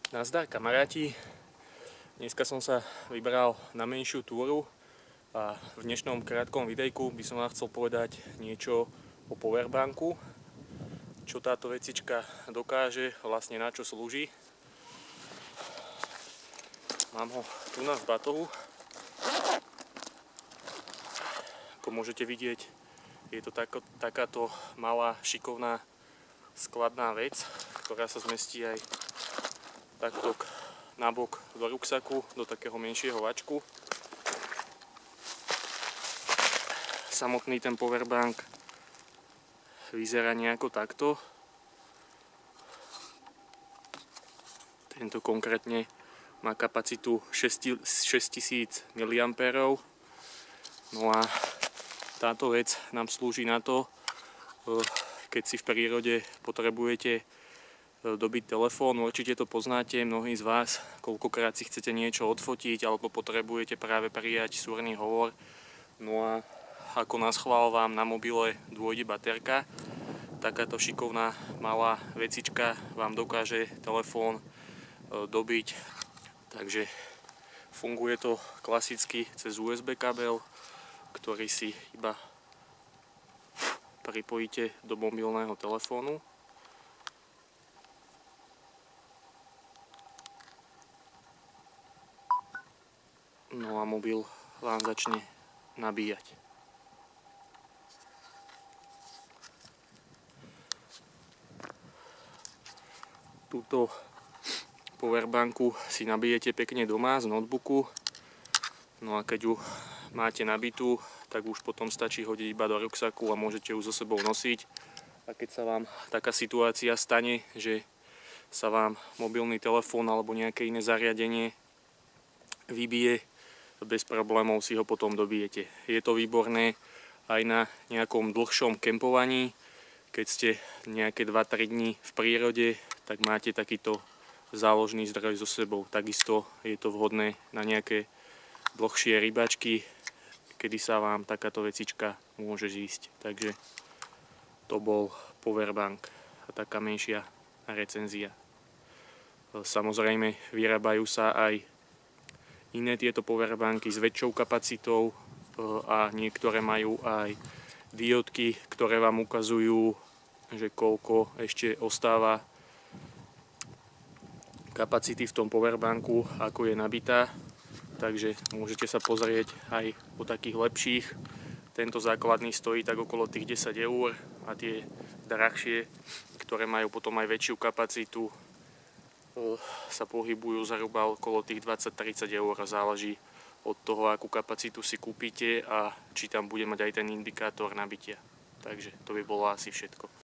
Nazdar kamaráti, dneska som sa vybral na menšiu túru a v dnešnom krátkom videjku by som vám chcel povedať niečo o powerbanku, čo táto vecička dokáže, vlastne na čo slúži. Mám ho tu v batohu. Ako môžete vidieť, je to takáto malá šikovná skladná vec, ktorá sa zmestí aj takto nabok do ruksaku, do takého menšieho vačku. Samotný ten powerbank vyzerá nejako takto. Tento konkrétne má kapacitu 6000 mAh. No a táto vec nám slúži na to, keď si v prírode potrebujete dobiť telefón. Určite to poznáte mnohí z vás, koľkokrát si chcete niečo odfotiť alebo potrebujete práve prijať súrny hovor. No a ako na schvál vám na mobile dôjde baterka, takáto šikovná malá vecička vám dokáže telefón dobiť. Takže funguje to klasicky cez USB kabel, ktorý si iba pripojíte do mobilného telefónu. No a mobil vám začne nabíjať. Túto powerbanku si nabijete pekne doma z notebooku. No a keď ju máte nabitú, tak už potom stačí hodiť iba do ruksaku a môžete ju so sebou nosiť. A keď sa vám taká situácia stane, že sa vám mobilný telefón alebo nejaké iné zariadenie vybije, bez problémov si ho potom dobijete. Je to výborné aj na nejakom dlhšom kempovaní. Keď ste nejaké 2-3 dní v prírode, tak máte takýto záložný zdroj so sebou. Takisto je to vhodné na nejaké dlhšie rybačky, kedy sa vám takáto vecička môže zísť. Takže to bol powerbank a taká menšia recenzia. Samozrejme vyrábajú sa aj iné tieto powerbanky s väčšou kapacitou a niektoré majú aj diódky, ktoré vám ukazujú, že koľko ešte ostáva kapacity v tom powerbanku, ako je nabitá. Takže môžete sa pozrieť aj po takých lepších. Tento základný stojí tak okolo tých 10 eur a tie drahšie, ktoré majú potom aj väčšiu kapacitu, sa pohybujú zhruba okolo tých 20-30 eur. Záleží od toho, akú kapacitu si kúpite a či tam bude mať aj ten indikátor nabitia. Takže to by bolo asi všetko.